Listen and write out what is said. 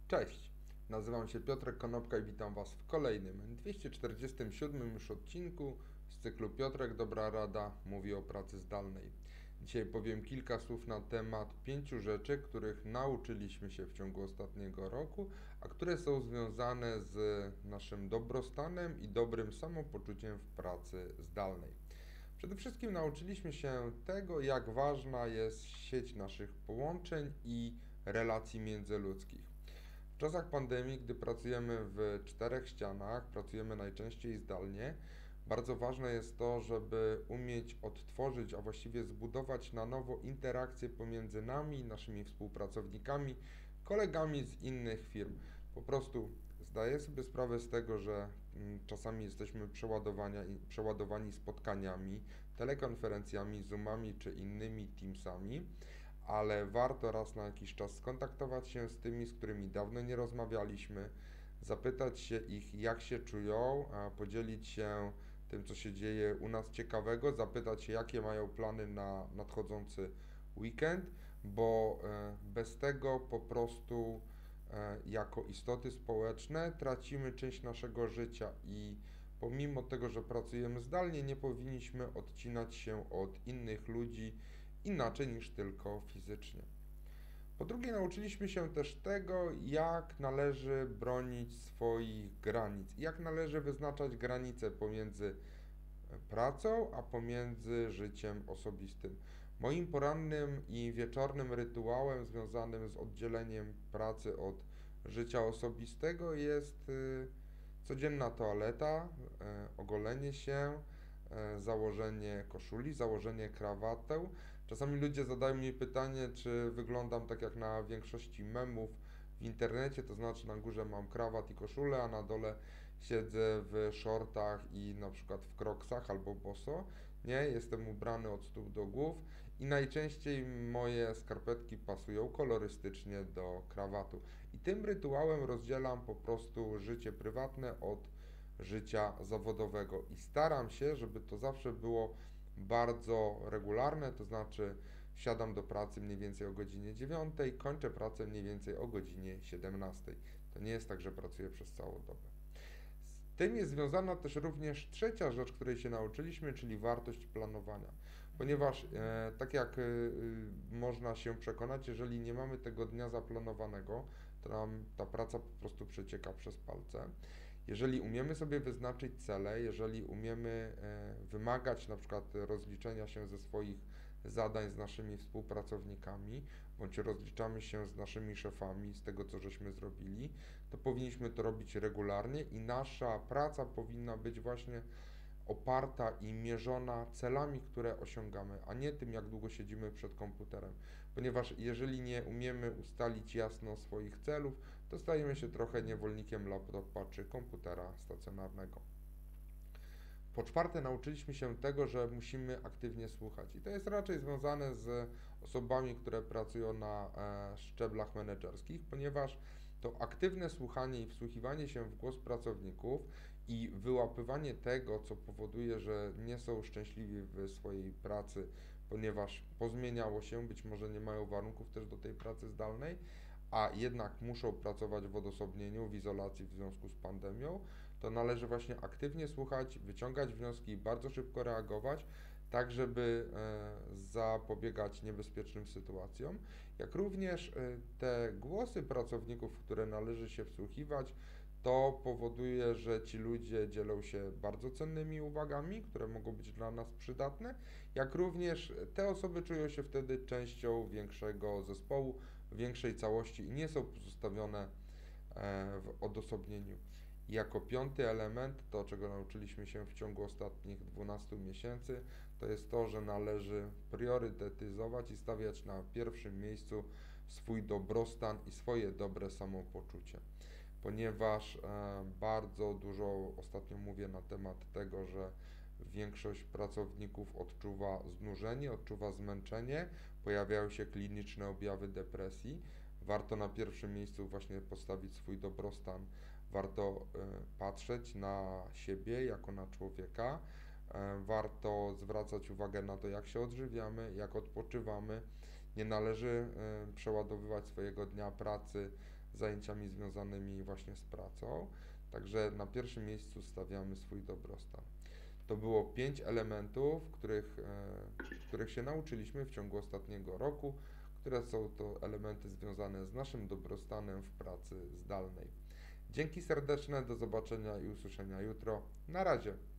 Cześć, nazywam się Piotrek Konopka i witam Was w kolejnym, 247 już odcinku z cyklu Piotrek Dobra Rada mówi o pracy zdalnej. Dzisiaj powiem kilka słów na temat 5 rzeczy, których nauczyliśmy się w ciągu ostatniego roku, a które są związane z naszym dobrostanem i dobrym samopoczuciem w pracy zdalnej. Przede wszystkim nauczyliśmy się tego, jak ważna jest sieć naszych połączeń i relacji międzyludzkich. W czasach pandemii, gdy pracujemy w czterech ścianach, pracujemy najczęściej zdalnie, bardzo ważne jest to, żeby umieć odtworzyć, a właściwie zbudować na nowo interakcje pomiędzy nami, naszymi współpracownikami, kolegami z innych firm. Po prostu zdaję sobie sprawę z tego, że czasami jesteśmy przeładowani spotkaniami, telekonferencjami, Zoomami czy innymi Teamsami, ale warto raz na jakiś czas skontaktować się z tymi, z którymi dawno nie rozmawialiśmy, zapytać się ich, jak się czują, a podzielić się tym, co się dzieje u nas ciekawego, zapytać się, jakie mają plany na nadchodzący weekend, bo bez tego po prostu jako istoty społeczne tracimy część naszego życia i pomimo tego, że pracujemy zdalnie, nie powinniśmy odcinać się od innych ludzi inaczej niż tylko fizycznie. Po drugie, nauczyliśmy się też tego, jak należy bronić swoich granic, jak należy wyznaczać granice pomiędzy pracą, a pomiędzy życiem osobistym. Moim porannym i wieczornym rytuałem związanym z oddzieleniem pracy od życia osobistego jest codzienna toaleta, ogolenie się, założenie koszuli, założenie krawaty. Czasami ludzie zadają mi pytanie, czy wyglądam tak jak na większości memów w internecie, to znaczy na górze mam krawat i koszulę, a na dole siedzę w shortach i na przykład w kroksach albo boso. Nie, jestem ubrany od stóp do głów i najczęściej moje skarpetki pasują kolorystycznie do krawatu. I tym rytuałem rozdzielam po prostu życie prywatne od życia zawodowego i staram się, żeby to zawsze było bardzo regularne, to znaczy wsiadam do pracy mniej więcej o godzinie 9, kończę pracę mniej więcej o godzinie 17. To nie jest tak, że pracuję przez całą dobę. Z tym jest związana też również trzecia rzecz, której się nauczyliśmy, czyli wartość planowania. Ponieważ tak jak można się przekonać, jeżeli nie mamy tego dnia zaplanowanego, to nam ta praca po prostu przecieka przez palce. Jeżeli umiemy sobie wyznaczyć cele, jeżeli umiemy wymagać na przykład rozliczenia się ze swoich zadań z naszymi współpracownikami, bądź rozliczamy się z naszymi szefami z tego, co żeśmy zrobili, to powinniśmy to robić regularnie i nasza praca powinna być właśnie oparta i mierzona celami, które osiągamy, a nie tym, jak długo siedzimy przed komputerem. Ponieważ jeżeli nie umiemy ustalić jasno swoich celów, to stajemy się trochę niewolnikiem laptopa czy komputera stacjonarnego. Po czwarte, nauczyliśmy się tego, że musimy aktywnie słuchać. I to jest raczej związane z osobami, które pracują na szczeblach menedżerskich, ponieważ to aktywne słuchanie i wsłuchiwanie się w głos pracowników i wyłapywanie tego, co powoduje, że nie są szczęśliwi w swojej pracy, ponieważ pozmieniało się, być może nie mają warunków też do tej pracy zdalnej, a jednak muszą pracować w odosobnieniu, w izolacji w związku z pandemią, to należy właśnie aktywnie słuchać, wyciągać wnioski i bardzo szybko reagować, tak żeby zapobiegać niebezpiecznym sytuacjom, jak również te głosy pracowników, w które należy się wsłuchiwać, to powoduje, że ci ludzie dzielą się bardzo cennymi uwagami, które mogą być dla nas przydatne, jak również te osoby czują się wtedy częścią większego zespołu, większej całości i nie są pozostawione w odosobnieniu. I jako piąty element, to czego nauczyliśmy się w ciągu ostatnich 12 miesięcy, to jest to, że należy priorytetyzować i stawiać na pierwszym miejscu swój dobrostan i swoje dobre samopoczucie. Ponieważ bardzo dużo ostatnio mówię na temat tego, że większość pracowników odczuwa znużenie, odczuwa zmęczenie, pojawiają się kliniczne objawy depresji. Warto na pierwszym miejscu właśnie postawić swój dobrostan. Warto patrzeć na siebie jako na człowieka. Warto zwracać uwagę na to, jak się odżywiamy, jak odpoczywamy. Nie należy przeładowywać swojego dnia pracy zajęciami związanymi właśnie z pracą. Także na pierwszym miejscu stawiamy swój dobrostan. To było 5 elementów, których się nauczyliśmy w ciągu ostatniego roku, które są to elementy związane z naszym dobrostanem w pracy zdalnej. Dzięki serdeczne, do zobaczenia i usłyszenia jutro. Na razie.